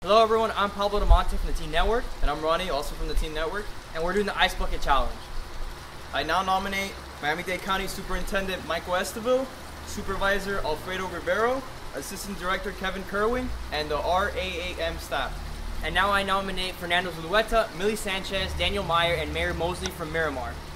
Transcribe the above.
Hello everyone, I'm Pablo Damonte from the Teen Network. And I'm Ronnie, also from the Teen Network. And we're doing the Ice Bucket Challenge. I now nominate Miami-Dade County Superintendent Michael Esteville, Supervisor Alfredo Rivero, Assistant Director Kevin Kerwin, and the RAAM staff. And now I nominate Fernando Zulueta, Millie Sanchez, Daniel Meyer, and Mayor Mosley from Miramar.